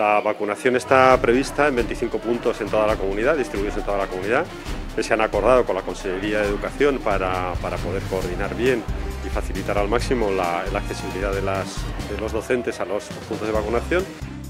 La vacunación está prevista en 25 puntos en toda la comunidad, distribuidos en toda la comunidad, que se han acordado con la Consellería de Educación para poder coordinar bien y facilitar al máximo la accesibilidad de los docentes a los puntos de vacunación.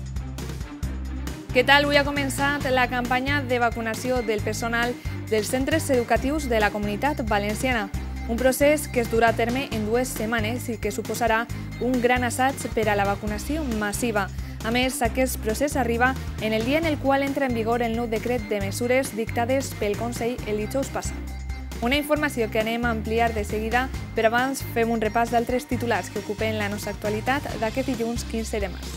Què tal? Avui ha començat la campanya de vacunació del personal dels centres educatius de la Comunitat Valenciana. Un procés que es durà a terme en 2 setmanes i que suposarà un gran assaig per a la vacunació massiva. A més, aquest procés arriba en el dia en el qual entra en vigor el nou decret de mesures dictades pel Consell el dijous passat. Una informació que anem a ampliar de seguida, però abans fem un repàs d'altres titulars que ocupen la nostra actualitat d'aquest dilluns 15 de març.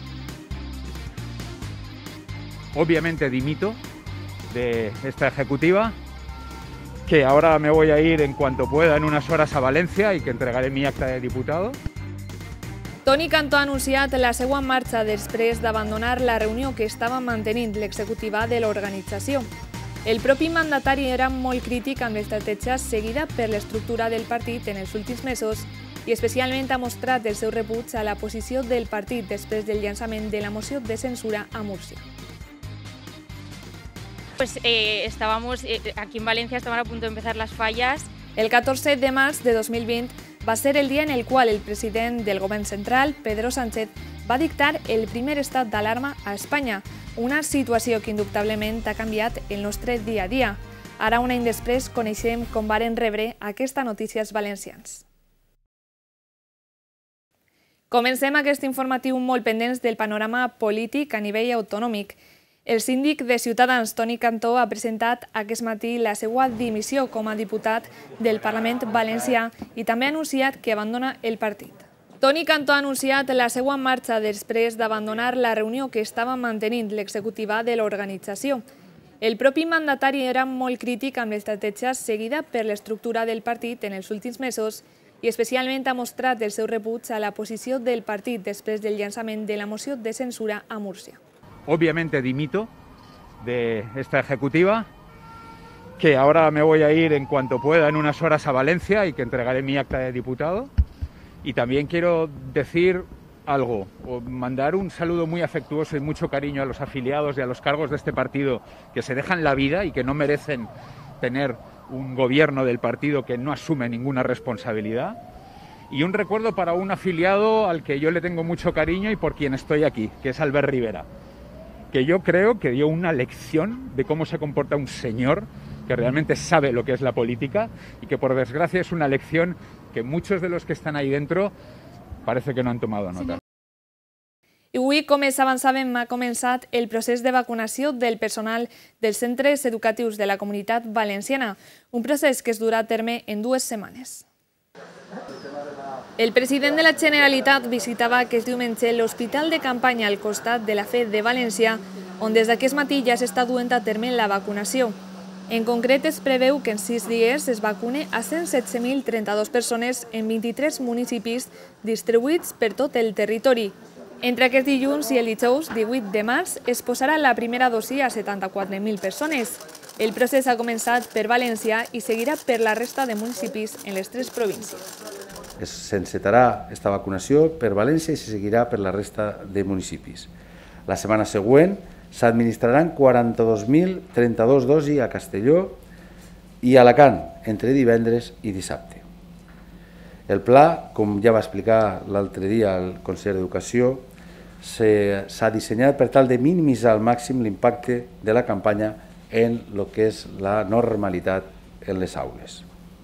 Obviamente dimito de esta ejecutiva, que ahora me voy a ir en cuanto pueda en unas horas a Valencia y que entregaré mi acta de diputado. Toni Cantó ha anunciat la seva marxa després d'abandonar la reunió que estava mantenint l'executiva de l'organització. El propi mandatari era molt crític amb l'estratègia seguida per l'estructura del partit en els últims mesos i especialment ha mostrat el seu rebuig a la posició del partit després del llançament de la moció de censura a Múrcia. Estábamos aquí en Valencia, estaban a punto de empezar las fallas. El 14 de març de 2020 va ser el dia en el qual el president del govern central, Pedro Sánchez, va dictar el primer estat d'alarma a Espanya, una situació que indubtablement ha canviat el nostre dia a dia. Ara, un any després, coneixem com varen rebre aquesta notícia els valencians. Comencem aquest informatiu molt pendents del panorama polític a nivell autonòmic. El síndic de Ciutadans, Toni Cantó, ha presentat aquest matí la seva dimissió com a diputat del Parlament valencià i també ha anunciat que abandona el partit. Toni Cantó ha anunciat la seva marxa després d'abandonar la reunió que estava mantenint l'executiva de l'organització. El propi mandatari era molt crític amb l'estratègia seguida per l'estructura del partit en els últims mesos i especialment ha mostrat el seu rebuig a la posició del partit després del llançament de la moció de censura a Múrcia. Obviamente dimito de esta ejecutiva, que ahora me voy a ir en cuanto pueda en unas horas a Valencia y que entregaré mi acta de diputado. Y también quiero decir algo, o mandar un saludo muy afectuoso y mucho cariño a los afiliados y a los cargos de este partido que se dejan la vida y que no merecen tener un gobierno del partido que no asume ninguna responsabilidad. Y un recuerdo para un afiliado al que yo le tengo mucho cariño y por quien estoy aquí, que es Albert Rivera, que yo creo que dio una lección de cómo se comporta un señor que realmente sabe lo que es la política y que por desgracia es una lección que muchos de los que están ahí dentro parece que no han tomado nota. I avui, com es avançàvem, ha començat el procés de vacunació del personal dels centres educatius de la Comunitat Valenciana, un procés que es durà a terme en 2 setmanes. El president de la Generalitat visitava aquest diumenge l'Hospital de Campanya al costat de la FE de València, on des d'aquest matí ja s'està duent a terme la vacunació. En concret, es preveu que en 6 dies es vacune a 117.032 persones en 23 municipis distribuïts per tot el territori. Entre aquest dilluns i el dijous 18 de març es posarà la primera dosi a 74.000 persones. El procés ha començat per València i seguirà per la resta de municipis en les 3 províncies. S'encetarà aquesta vacunació per València i se seguirà per la resta de municipis. La setmana següent s'administraran 42.032 dosis a Castelló i a Alacant entre divendres i dissabte. El pla, com ja va explicar l'altre dia el conseller d'Educació, s'ha dissenyat per tal de minimitzar al màxim l'impacte de la campanya en el que és la normalitat en les aules.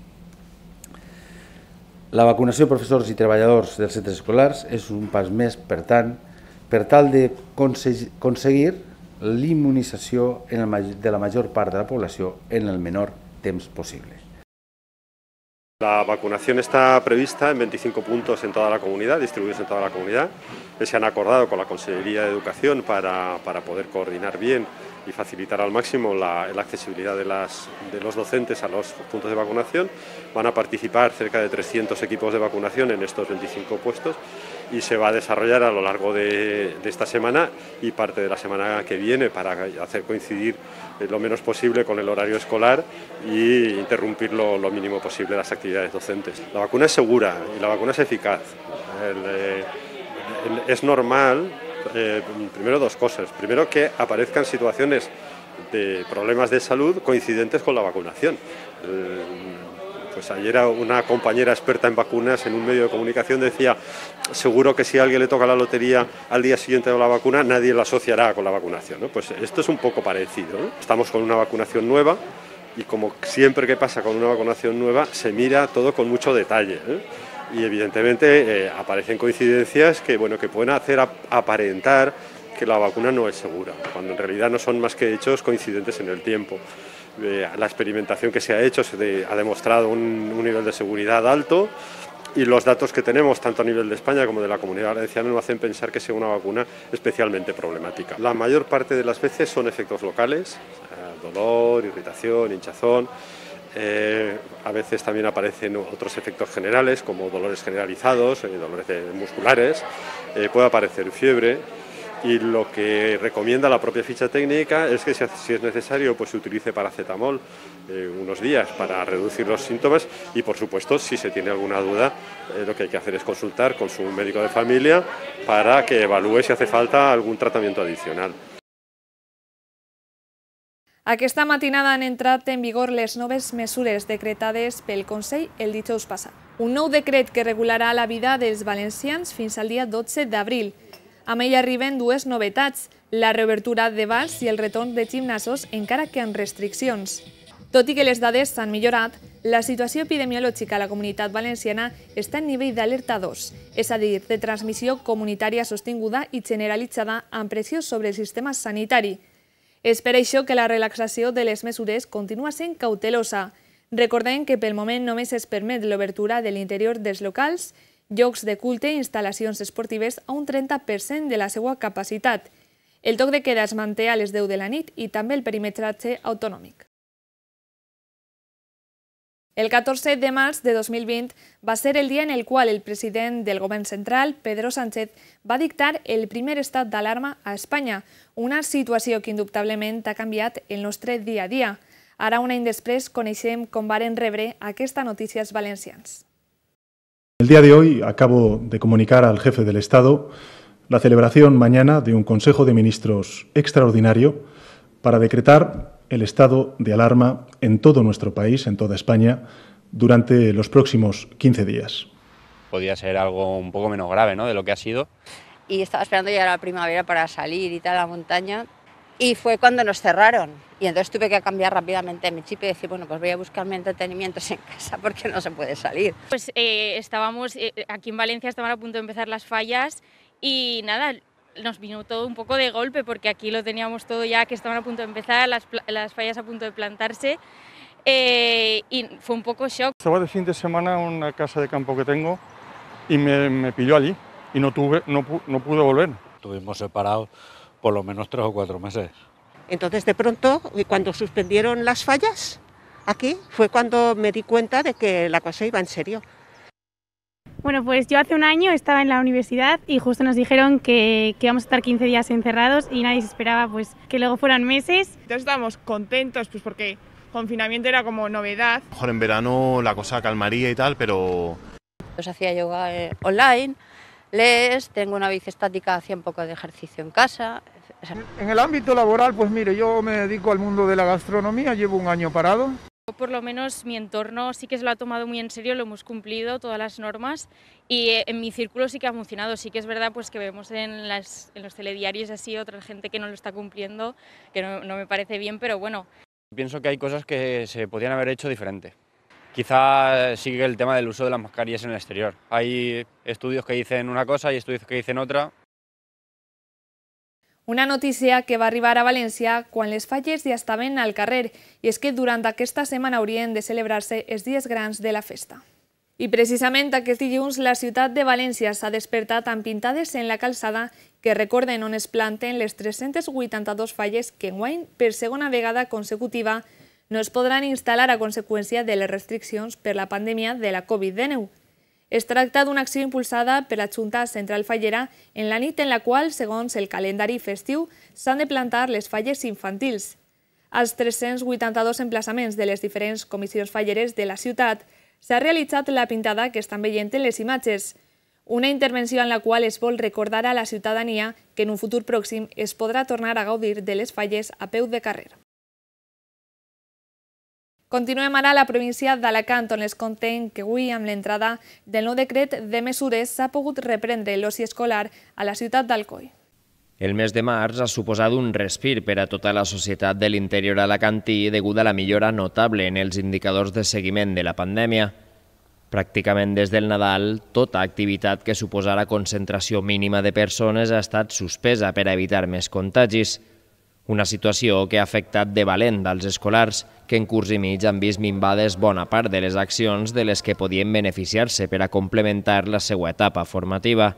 La vacunació de professors i treballadors dels centres escolars és un pas més, per tant, per tal d'aconseguir l'immunització de la major part de la població en el menor temps possible. La vacunación está prevista en 25 puntos en toda la comunidad, distribuidos en toda la comunidad, que se han acordado con la Consellería de Educación para poder coordinar bien y facilitar al máximo la accesibilidad de los docentes a los puntos de vacunación. Van a participar cerca de 300 equipos de vacunación en estos 25 puestos y se va a desarrollar a lo largo de esta semana y parte de la semana que viene para hacer coincidir lo menos posible con el horario escolar e interrumpir lo mínimo posible las actividades docentes. La vacuna es segura y la vacuna es eficaz. Es normal Primero dos cosas. Primero, que aparezcan situaciones de problemas de salud coincidentes con la vacunación. Pues ayer una compañera experta en vacunas en un medio de comunicación decía: seguro que si a alguien le toca la lotería al día siguiente de la vacuna, nadie la asociará con la vacunación, ¿no? Pues esto es un poco parecido, ¿no? Estamos con una vacunación nueva y, como siempre que pasa con una vacunación nueva, se mira todo con mucho detalle, ¿eh? Y evidentemente aparecen coincidencias que pueden hacer aparentar que la vacuna no es segura, cuando en realidad no son más que hechos coincidentes en el tiempo. La experimentación que se ha hecho ha demostrado un nivel de seguridad alto, y los datos que tenemos, tanto a nivel de España como de la Comunidad Valenciana, nos hacen pensar que sea una vacuna especialmente problemática. La mayor parte de las veces son efectos locales, dolor, irritación, hinchazón. A veces también aparecen otros efectos generales, como dolores generalizados, dolores musculares, puede aparecer fiebre. Y lo que recomienda la propia ficha técnica es que, si es necesario, pues se utilice paracetamol unos días para reducir los síntomas, y, por supuesto, si se tiene alguna duda, lo que hay que hacer es consultar con su médico de familia para que evalúe si hace falta algún tratamiento adicional. Aquesta matinada han entrat en vigor les noves mesures decretades pel Consell el dijous passat. Un nou decret que regularà la vida dels valencians fins al dia 12 d'abril. Amb ell arriben dues novetats: la reobertura de bars i el retorn de gimnasos, encara que amb restriccions. Tot i que les dades s'han millorat, la situació epidemiològica a la Comunitat Valenciana està en nivell d'alerta 2, és a dir, de transmissió comunitària sostinguda i generalitzada amb pressió sobre el sistema sanitari. És per això que la relaxació de les mesures continua sent cautelosa. Recordem que pel moment només es permet l'obertura de l'interior dels locals, llocs de culte i instal·lacions esportives a un 30% de la seva capacitat. El toc de queda es manté a les 10 de la nit i també el perimetratge autonòmic. El 14 de març de 2020 va ser el dia en el qual el president del govern central, Pedro Sánchez, va dictar el primer estat d'alarma a Espanya, una situació que indubtablement ha canviat el nostre dia a dia. Ara, un any després, coneixem com varen rebre aquesta notícia els valencians. El día de hoy acabo de comunicar al jefe del Estado la celebración mañana de un Consejo de Ministros extraordinario para decretar el estado de alarma en todo nuestro país, en toda España, durante los próximos 15 días. Podía ser algo un poco menos grave, ¿no?, de lo que ha sido. Y estaba esperando ya la primavera para salir y tal a la montaña, y fue cuando nos cerraron. Y entonces tuve que cambiar rápidamente mi chip y decir, bueno, pues voy a buscarme entretenimientos en casa porque no se puede salir. Pues estábamos aquí en Valencia, estaban a punto de empezar las fallas y nada, nos vino todo un poco de golpe porque aquí lo teníamos todo ya, que estaban a punto de empezar, las fallas a punto de plantarse, y fue un poco shock. Estaba de fin de semana en una casa de campo que tengo y me pilló allí y no pude volver. Estuvimos separados por lo menos 3 o 4 meses. Entonces, de pronto, cuando suspendieron las fallas aquí, fue cuando me di cuenta de que la cosa iba en serio. Bueno, pues yo hace un año estaba en la universidad y justo nos dijeron que íbamos a estar 15 días encerrados y nadie se esperaba pues que luego fueran meses. Entonces estábamos contentos pues porque confinamiento era como novedad. A lo mejor en verano la cosa calmaría y tal, pero... Pues hacía yoga online, tengo una bici estática, hacía un poco de ejercicio en casa. En el ámbito laboral, pues mire, yo me dedico al mundo de la gastronomía, llevo un año parado. Por lo menos mi entorno sí que se lo ha tomado muy en serio, lo hemos cumplido, todas las normas, y en mi círculo sí que ha funcionado. Sí que es verdad pues que vemos en los telediarios así otra gente que no lo está cumpliendo, que no me parece bien, pero bueno. Pienso que hay cosas que se podrían haber hecho diferente. Quizá sigue el tema del uso de las mascarillas en el exterior. Hay estudios que dicen una cosa y estudios que dicen otra. Una notícia que va arribar a València quan les falles ja estaven al carrer, i és que durant aquesta setmana haurien de celebrar-se els dies grans de la festa. I precisament aquest dilluns la ciutat de València s'ha despertat amb pintades en la calçada que recorden on es planten les 382 falles que enguany, per segona vegada consecutiva, no es podran instal·lar a conseqüència de les restriccions per la pandèmia de la Covid-19. Es tracta d'una acció impulsada per la Junta Central Fallera en la nit en la qual, segons el calendari festiu, s'han de plantar les falles infantils. Als 382 emplaçaments de les diferents comissions falleres de la ciutat s'ha realitzat la pintada que estan veient en les imatges. Una intervenció en la qual es vol recordar a la ciutadania que en un futur pròxim es podrà tornar a gaudir de les falles a peu de carrer. Continuem ara a la província d'Alacant, on les contem que avui, amb l'entrada del nou decret de mesures, s'ha pogut reprendre l'oci escolar a la ciutat d'Alcoi. El mes de març ha suposat un respir per a tota la societat de l'interior alacantí degut a la millora notable en els indicadors de seguiment de la pandèmia. Pràcticament des del Nadal, tota activitat que suposara concentració mínima de persones ha estat suspesa per a evitar més contagis. Una situació que ha afectat de valent als escolars, que en curs i mig han vist minvades bona part de les accions de les que podien beneficiar-se per a complementar la seva etapa formativa.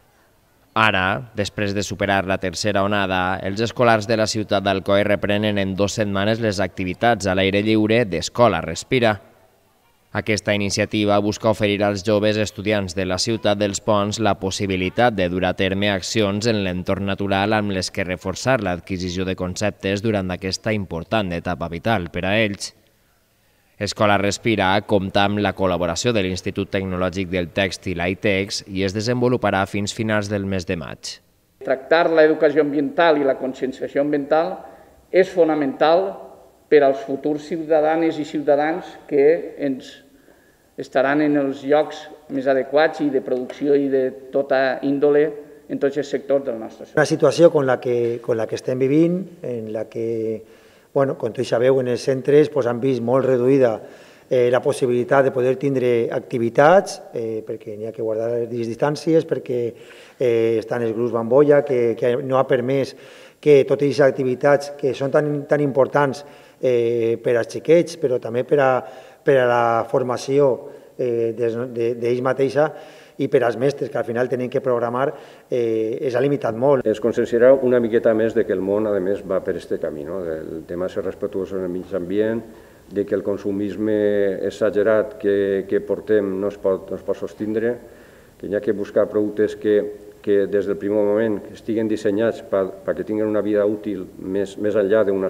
Ara, després de superar la tercera onada, els escolars de la ciutat d'Alcoi reprenen en 2 setmanes les activitats a l'aire lliure d'Escola Respira. Aquesta iniciativa busca oferir als joves estudiants de la ciutat dels Ponts la possibilitat de dur a terme accions en l'entorn natural amb les que reforçar l'adquisició de conceptes durant aquesta important etapa vital per a ells. Escola Respira compta amb la col·laboració de l'Institut Tecnològic del Tèxtil ITEX i es desenvoluparà fins finals del mes de maig. Tractar l'educació ambiental i la conscienciació ambiental és fonamental per als futurs ciutadanes i ciutadans que ens estaran en els llocs més adequats i de producció i de tota índole en tots els sectors del nostre sector. Una situació con la que estem vivint, en la que, com tots sabeu, en els centres han vist molt reduïda la possibilitat de poder tindre activitats, perquè n'hi ha que guardar les distàncies, perquè estan els grups bambolla, que no ha permès que totes aquestes activitats que són tan importants per als xiquets, però també per a la formació d'ells mateixa i per als mestres, que al final tenen que programar, s'ha limitat molt. Es conscienciarà una miqueta més de que el món, a més, va per aquest camí, el tema de ser respetuós en el mig ambient, de que el consumisme exagerat que portem no es pot sostindre, que hi ha que buscar productes que des del primer moment estiguen dissenyats perquè tinguin una vida útil més enllà d'un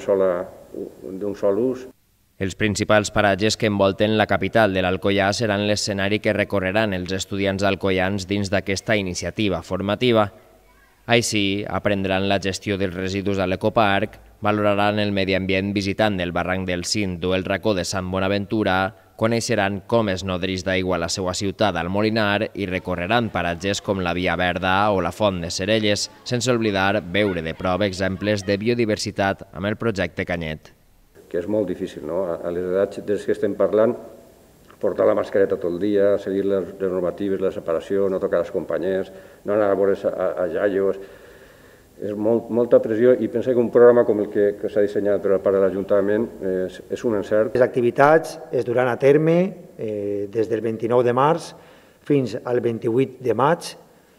sol ús. Els principals paratges que envolten la capital de l'Alcoià seran l'escenari que recorreran els estudiants alcoians dins d'aquesta iniciativa formativa. Així, aprendran la gestió dels residus a l'ecoparc, valoraran el medi ambient visitant el barranc del Cint o el racó de Sant Bonaventura, coneixeran com es nodreix d'aigua la seva ciutat al Molinar i recorreran paratges com la Via Verda o la Font de Cerelles, sense oblidar veure de prop exemples de biodiversitat amb el projecte Canyet. Que és molt difícil, a les edats dels que estem parlant, portar la mascareta tot el dia, seguir les normatives, la separació, no tocar els companys, no anar a veure a iaios. És molta pressió i penso que un programa com el que s'ha dissenyat per part de l'Ajuntament és un encert. Les activitats es duran a terme des del 29 de març fins al 28 de maig.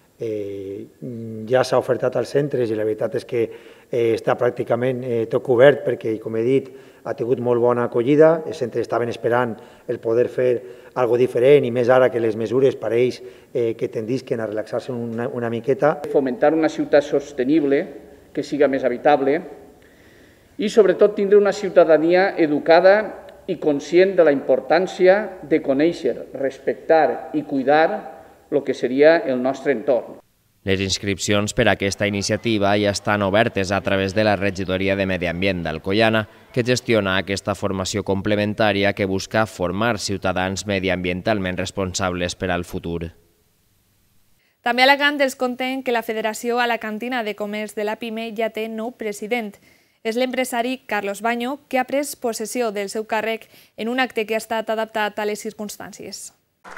Ja s'ha ofertat als centres i la veritat és que està pràcticament tot cobert perquè, com he dit, ha tingut molt bona acollida. Els centres estaven esperant el poder fer alguna cosa diferent i més ara que les mesures pareix que tendisquen a relaxar-se una miqueta. Fomentar una ciutat sostenible que siga més habitable i sobretot tindre una ciutadania educada i conscient de la importància de conèixer, respectar i cuidar el que seria el nostre entorn. Les inscripcions per a aquesta iniciativa ja estan obertes a través de la Regidoria de Medi Ambient d'Alcoiana, que gestiona aquesta formació complementària que busca formar ciutadans mediambientalment responsables per al futur. També a Alacant els contem que la Federació Alacantina de Comerç de la PIME ja té nou president. És l'empresari Carlos Baño, que ha pres possessió del seu càrrec en un acte que ha estat adaptat a les circunstàncies.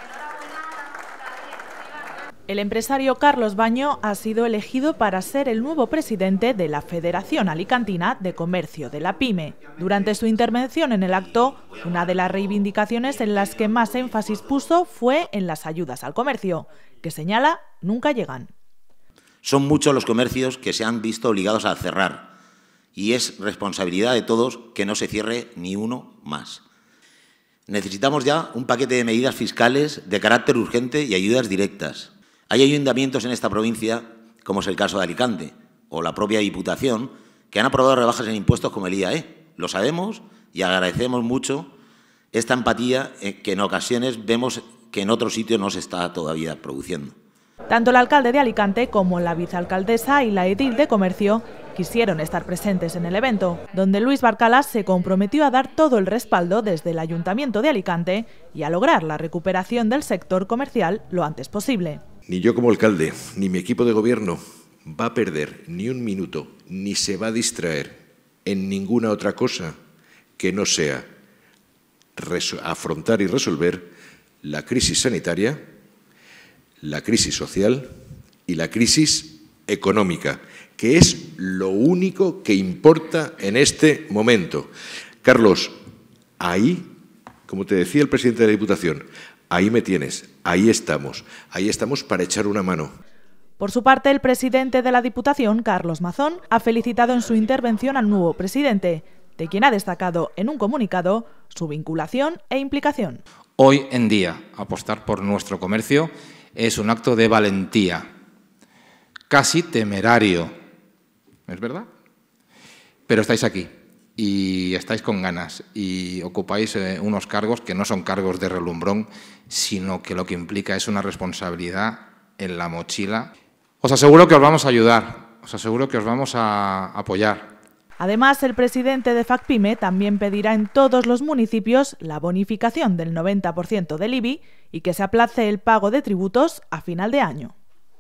El empresario Carlos Baño ha sido elegido para ser el nuevo presidente de la Federación Alicantina de Comercio de la PYME. Durante su intervención en el acto, una de las reivindicaciones en las que más énfasis puso fue en las ayudas al comercio, que señala nunca llegan. Son muchos los comercios que se han visto obligados a cerrar y es responsabilidad de todos que no se cierre ni uno más. Necesitamos ya un paquete de medidas fiscales de carácter urgente y ayudas directas. Hay ayuntamientos en esta provincia, como es el caso de Alicante, o la propia Diputación, que han aprobado rebajas en impuestos como el IAE. Lo sabemos y agradecemos mucho esta empatía que en ocasiones vemos que en otros sitios no se está todavía produciendo. Tanto el alcalde de Alicante como la vicealcaldesa y la edil de Comercio quisieron estar presentes en el evento, donde Luis Barcala se comprometió a dar todo el respaldo desde el Ayuntamiento de Alicante y a lograr la recuperación del sector comercial lo antes posible. Ni yo como alcalde, ni mi equipo de gobierno va a perder ni un minuto, ni se va a distraer en ninguna otra cosa que no sea afrontar y resolver la crisis sanitaria, la crisis social y la crisis económica, que es lo único que importa en este momento. Carlos, ahí, como te decía el presidente de la Diputación, ahí me tienes, ahí estamos para echar una mano. Por su parte, el presidente de la Diputación, Carlos Mazón, ha felicitado en su intervención al nuevo presidente, de quien ha destacado en un comunicado su vinculación e implicación. Hoy en día, apostar por nuestro comercio es un acto de valentía, casi temerario, ¿es verdad? Pero estáis aquí y estáis con ganas y ocupáis unos cargos que no son cargos de relumbrón, sino que lo que implica es una responsabilidad en la mochila. Os aseguro que os vamos a ayudar, os aseguro que os vamos a apoyar. Además, el presidente de FACPIME también pedirá en todos los municipios la bonificación del 90% del IBI y que se aplace el pago de tributos a final de año.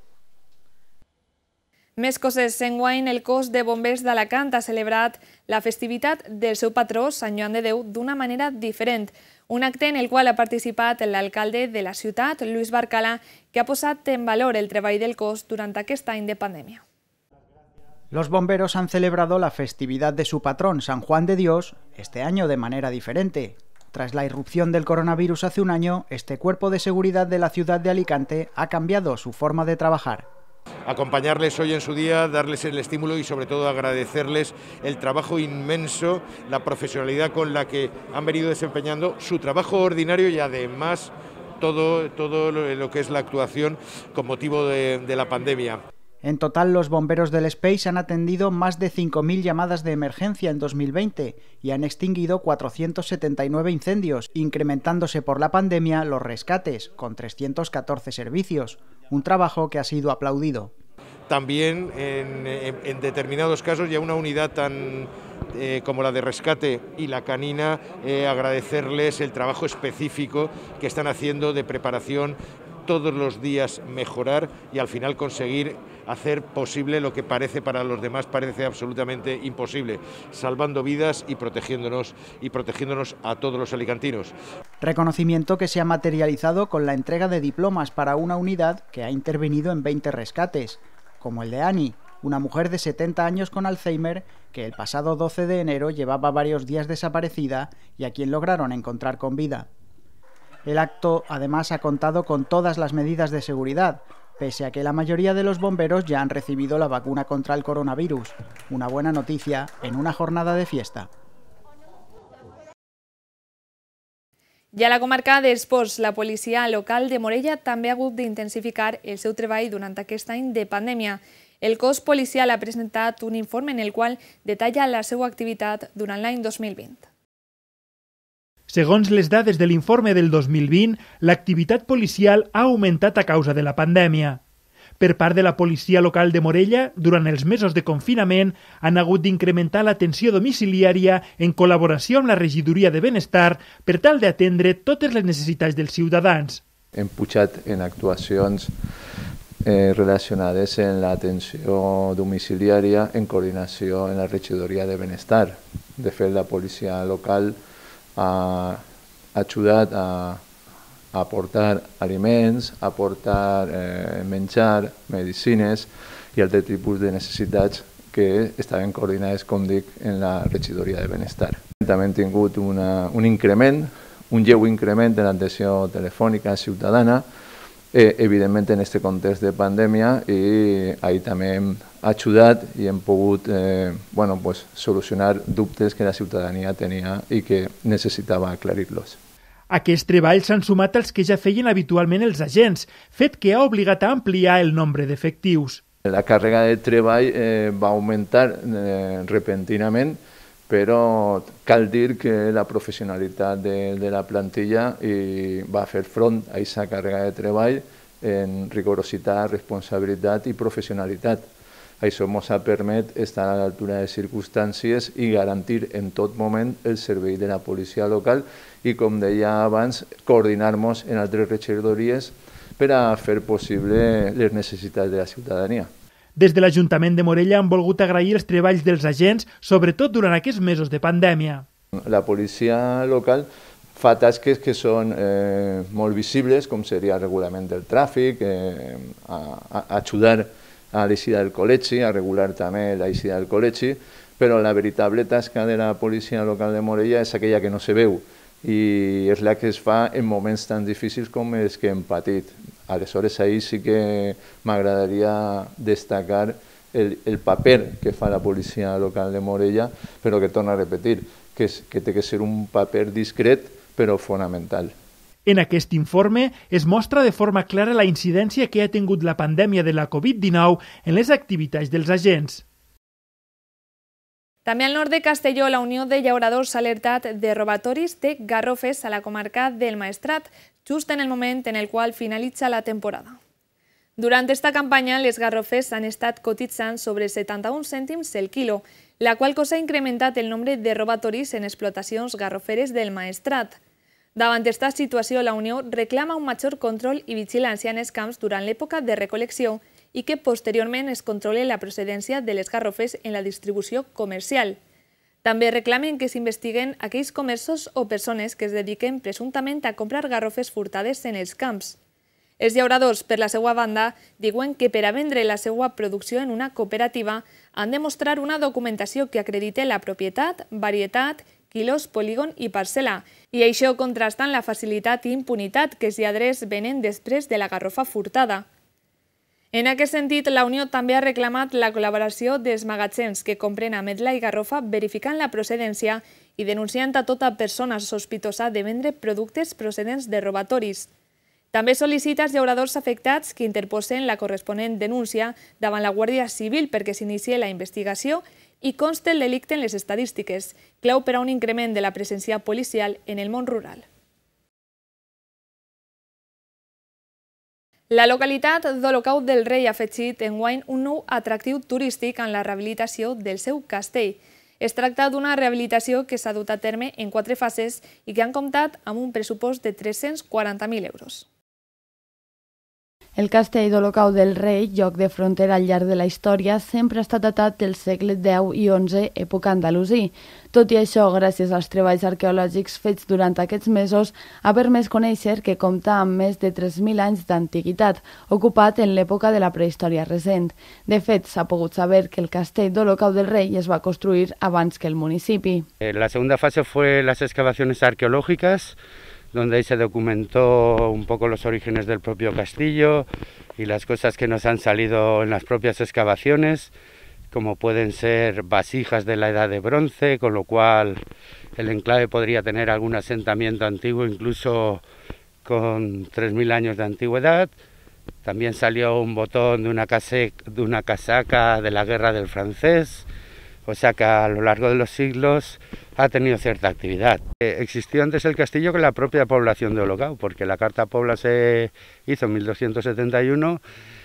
Més coses. Enguany, el cos de bombers d'Alacant ha celebrat la festivitat del seu patró, Sant Joan de Déu, d'una manera diferent. Un acte en el qual ha participat l'alcalde de la ciutat, Luis Barcala, que ha posat en valor el treball del cos durant aquest any de pandèmia. Los bomberos han celebrado la festividad de su patrón, San Juan de Dios, este año de manera diferente. Tras la irrupción del coronavirus hace un año, este cuerpo de seguridad de la ciudad de Alicante ha cambiado su forma de trabajar. Acompañarles hoy en su día, darles el estímulo y sobre todo agradecerles el trabajo inmenso, la profesionalidad con la que han venido desempeñando su trabajo ordinario y además todo lo que es la actuación con motivo de la pandemia. En total, los bomberos del Space han atendido más de 5.000 llamadas de emergencia en 2020 y han extinguido 479 incendios, incrementándose por la pandemia los rescates, con 314 servicios, un trabajo que ha sido aplaudido. También en determinados casos, ya una unidad tan como la de rescate y la canina, agradecerles el trabajo específico que están haciendo de preparación, todos los días mejorar y al final conseguir hacer posible lo que parece para los demás parece absolutamente imposible, salvando vidas y protegiéndonos a todos los alicantinos. Reconocimiento que se ha materializado con la entrega de diplomas para una unidad que ha intervenido en 20 rescates, como el de Ani, una mujer de 70 años con Alzheimer que el pasado 12 de enero llevaba varios días desaparecida y a quien lograron encontrar con vida. El acto, además, ha contado con todas las medidas de seguridad, pese a que la mayoría de los bomberos ya han recibido la vacuna contra el coronavirus. Una buena noticia en una jornada de fiesta. I a la comarca d'Esports, la policia local de Morella també ha hagut d'intensificar el seu treball durant aquest any de pandèmia. El cos policial ha presentat un informe en el qual detalla la seva activitat durant l'any 2020. Segons les dades de l'informe del 2020, l'activitat policial ha augmentat a causa de la pandèmia. Per part de la policia local de Morella, durant els mesos de confinament, han hagut d'incrementar l'atenció domiciliària en col·laboració amb la regidoria de benestar per tal d'atendre totes les necessitats dels ciutadans. Hem pujat en actuacions relacionades en l'atenció domiciliària en coordinació amb la regidoria de benestar. De fet, la policia local ha ajudat a aportar aliments, a aportar menjar, medicines i altres tipus de necessitats que estaven coordinades, com dic, en la regidoria de benestar. També hem tingut un increment, un lleu increment de l'atenció telefònica ciutadana, evidentment en aquest context de pandèmia, i ahir també hem ajudat i hem pogut solucionar dubtes que la ciutadania tenia i que necessitava aclarir-los. Aquests treballs s'han sumat als que ja feien habitualment els agents, fet que ha obligat a ampliar el nombre d'efectius. La càrrega de treball va augmentar repentinament, però cal dir que la professionalitat de la plantilla va fer front a aquesta càrrega de treball en rigorositat, responsabilitat i professionalitat. Això ens permet estar a l'altura de circumstàncies i garantir en tot moment el servei de la policia local i, com deia abans, coordinar-nos en altres regidories per a fer possible les necessitats de la ciutadania. Des de l'Ajuntament de Morella han volgut agrair els treballs dels agents, sobretot durant aquests mesos de pandèmia. La policia local fa tasques que són molt visibles, com seria el regulament del tràfic, ajudar a l'eixida del col·legi, a regular també l'eixida del col·legi, però la veritable tasca de la policia local de Morella és aquella que no se veu i és la que es fa en moments tan difícils com els que hem patit. Aleshores, ahir sí que m'agradaria destacar el paper que fa la policia local de Morella, però que torno a repetir, que té que ser un paper discret però fonamental. En aquest informe es mostra de forma clara la incidència que ha tingut la pandèmia de la Covid-19 en les activitats dels agents. També al nord de Castelló, la Unió de Llauradors ha alertat de robatoris de garrofes a la comarca del Maestrat, just en el moment en el qual finalitza la temporada. Durant esta campanya, les garrofes han estat cotitzant sobre 71 cèntims el quilo, la qual cosa ha incrementat el nombre de robatoris en explotacions garroferes del Maestrat. Davant d'esta situació, la Unió reclama un major control i vigilància en els camps durant l'època de recol·lecció i que posteriorment es controle la procedència de les garrofes en la distribució comercial. També reclamen que s'investiguen aquells comerços o persones que es dediquen presumptament a comprar garrofes furtades en els camps. Els llauradors, per la seva banda, diuen que per a vendre la seva producció en una cooperativa han de mostrar una documentació que acredite la propietat, varietat, quilos, polígon i parcel·la, i això contrasta amb la facilitat i impunitat que els lladres venen després de la garrofa furtada. En aquest sentit, la Unió també ha reclamat la col·laboració dels magatzems que compren ametla i garrofa verificant la procedència i denunciant a tota persona sospitosa de vendre productes procedents de robatoris. També sol·licita als llauradors afectats que interposen la corresponent denúncia davant la Guàrdia Civil perquè s'inicie la investigació i conste el delicte en les estadístiques, clau per a un increment de la presència policial en el món rural. La localitat d'Olocau del Rei ha afegit enguany un nou atractiu turístic en la rehabilitació del seu castell. Es tracta d'una rehabilitació que s'ha dut a terme en 4 fases i que han comptat amb un pressupost de 340.000 euros. El castell d'Olocau del Rei, lloc de frontera al llarg de la història, sempre ha estat datat del segle X i XI, època andalusí. Tot i això, gràcies als treballs arqueològics fets durant aquests mesos, ha permès conèixer que compta amb més de 3.000 anys d'antiguitat, ocupat en l'època de la prehistòria recent. De fet, s'ha pogut saber que el castell d'Olocau del Rei es va construir abans que el municipi. La segunda fase fue las excavaciones arqueológicas, donde ahí se documentó un poco los orígenes del propio castillo y las cosas que nos han salido en las propias excavaciones, como pueden ser vasijas de la edad de bronce, con lo cual el enclave podría tener algún asentamiento antiguo, incluso con 3.000 años de antigüedad. También salió un botón de una casaca de la guerra del francés, o sea que a lo largo de los siglos ha tenido cierta actividad. Existió antes el castillo que la propia población de Olocau, porque la Carta Pobla se hizo en 1271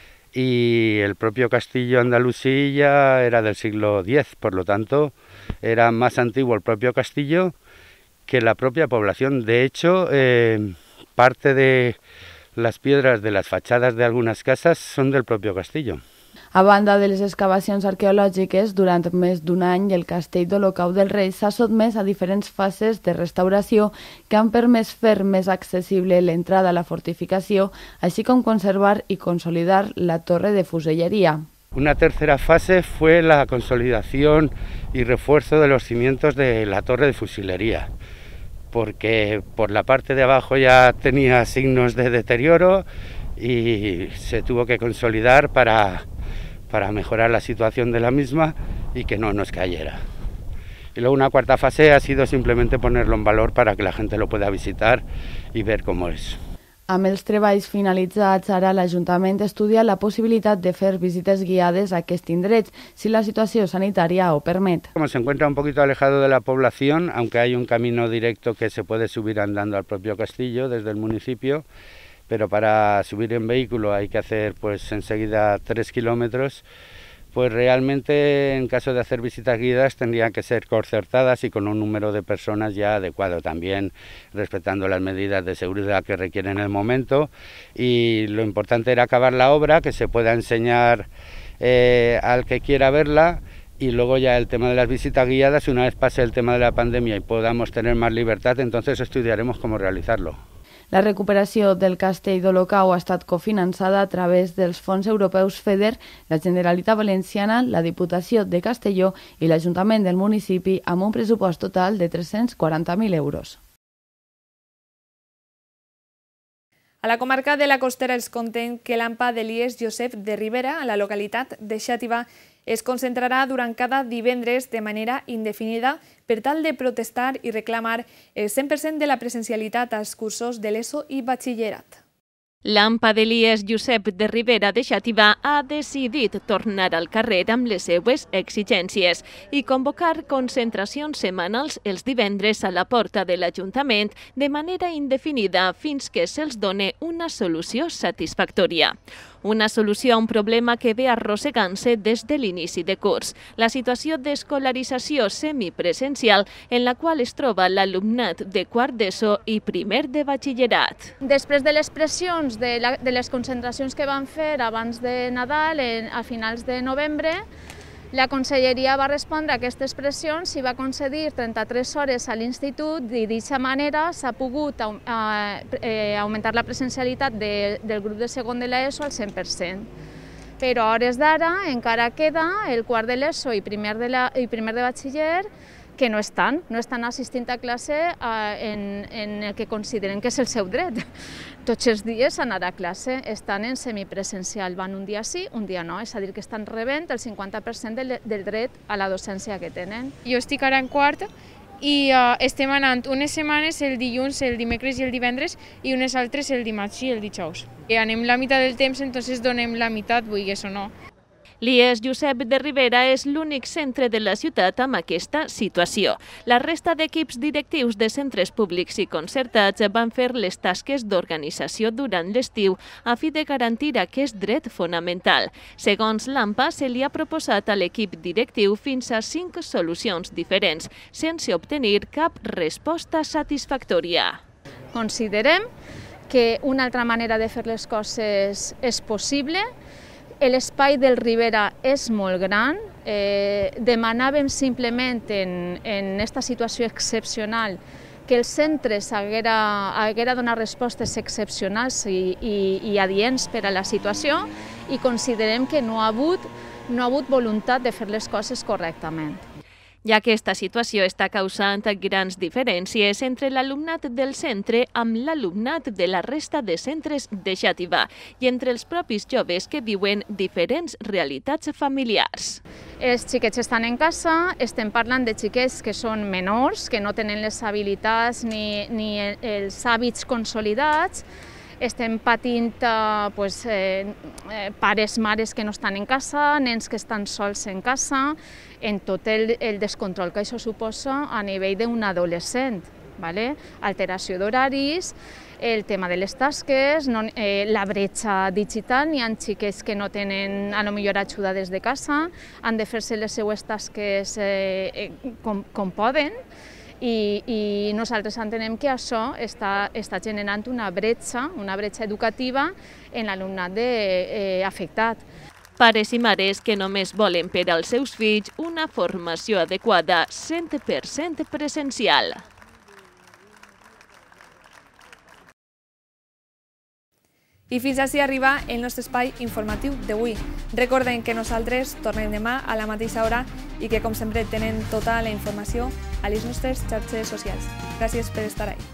y el propio castillo andalusí ya era del siglo X, por lo tanto era más antiguo el propio castillo que la propia población. De hecho, parte de las piedras de las fachadas de algunas casas son del propio castillo. A banda de les excavacions arqueològiques, durant més d'un any el castell d'Olocau del Rei s'ha sotmès a diferents fases de restauració que han permès fer més accessible l'entrada a la fortificació, així com conservar i consolidar la torre de fusellería. Una tercera fase fue la consolidación y refuerzo de los cimientos de la torre de fusilería, porque por la parte de abajo ya tenía signos de deterioro y se tuvo que consolidar para mejorar la situación de la misma y que no nos cayera. Y luego una cuarta fase ha sido simplemente ponerlo en valor para que la gente lo pueda visitar y ver cómo es. Amb els treballs finalitzats, ara l'Ajuntament estudia la possibilitat de fer visites guiades a aquests indrets, si la situació sanitària ho permet. Como se encuentra un poquito alejado de la población, aunque hay un camino directo que se puede subir andando al propio castillo desde el municipio, pero para subir en vehículo hay que hacer pues enseguida 3 kilómetros, pues realmente en caso de hacer visitas guiadas tendrían que ser concertadas y con un número de personas ya adecuado, también respetando las medidas de seguridad que requieren el momento, y lo importante era acabar la obra, que se pueda enseñar al que quiera verla, y luego ya el tema de las visitas guiadas, una vez pase el tema de la pandemia y podamos tener más libertad, entonces estudiaremos cómo realizarlo. La recuperació del castell d'Olocau ha estat cofinançada a través dels fons europeus FEDER, la Generalitat Valenciana, la Diputació de Castelló i l'Ajuntament del municipi, amb un pressupost total de 340.000 euros. A la comarca de la Costera els contem que l'AMPA d'Elies Josep de Ribera, a la localitat de Xàtiva, es concentrarà durant cada divendres de manera indefinida per tal de protestar i reclamar el 100% de la presencialitat als cursos de l'ESO i batxillerat. L'AMPA d'Elies Josep de Ribera de Xàtiva ha decidit tornar al carrer amb les seues exigències i convocar concentracions setmanals els divendres a la porta de l'Ajuntament de manera indefinida fins que se'ls doni una solució satisfactòria. Una solució a un problema que ve arrossegant-se des de l'inici de curs, la situació d'escolarització semipresencial en la qual es troba l'alumnat de quart d'ESO i primer de batxillerat. Després de les pressions de les concentracions que van fer abans de Nadal, a finals de novembre, la Conselleria va respondre a aquestes pressions i va concedir 33 hores a l'institut i d'aquesta manera s'ha pogut augmentar la presencialitat del grup de segon de l'ESO al 100%. Però a hores d'ara encara queda el quart de l'ESO i primer de batxiller que no estan assistint a classe en el que consideren que és el seu dret. Tots els dies anar a classe, estan en semipresencial, van un dia sí, un dia no, és a dir, que estan rebent el 50% del dret a la docència que tenen. Jo estic ara en quart i estem anant unes setmanes el dilluns, el dimecres i el divendres i unes altres el dimarts i el dijous. Anem la meitat del temps, entonces donem la meitat, vulguis o no. L'IES Josep de Ribera és l'únic centre de la ciutat amb aquesta situació. La resta d'equips directius de centres públics i concertats van fer les tasques d'organització durant l'estiu a fi de garantir aquest dret fonamental. Segons l'AMPA, se li ha proposat a l'equip directiu fins a 5 solucions diferents, sense obtenir cap resposta satisfactòria. Considerem que una altra manera de fer les coses és possible. L'espai del Ribera és molt gran, demanàvem simplement en aquesta situació excepcional que els centres haguera donat respostes excepcionals i adients per a la situació i considerem que no ha hagut voluntat de fer les coses correctament. Ja que aquesta situació està causant grans diferències entre l'alumnat del centre amb l'alumnat de la resta de centres de Xàtiva i entre els propis joves que viuen diferents realitats familiars. Els xiquets estan en casa, estem parlant de xiquets que són menors, que no tenen les habilitats ni els hàbits consolidats, estem patint pares, mares que no estan en casa, nens que estan sols en casa, en tot el descontrol que això suposa a nivell d'un adolescent. Alteració d'horaris, el tema de les tasques, la bretxa digital, n'hi ha xiquets que no tenen potser ajuda des de casa, han de fer-se les seues tasques com poden, i nosaltres entenem que això està generant una bretxa educativa en l'alumnat afectat. Pares i mares que només volen per als seus fills una formació adequada 100% presencial. I fins així arriba el nostre espai informatiu d'avui. Recorden que nosaltres tornem demà a la mateixa hora i que, com sempre, tenen tota la informació a les nostres xarxes socials. Gràcies per estar ahí.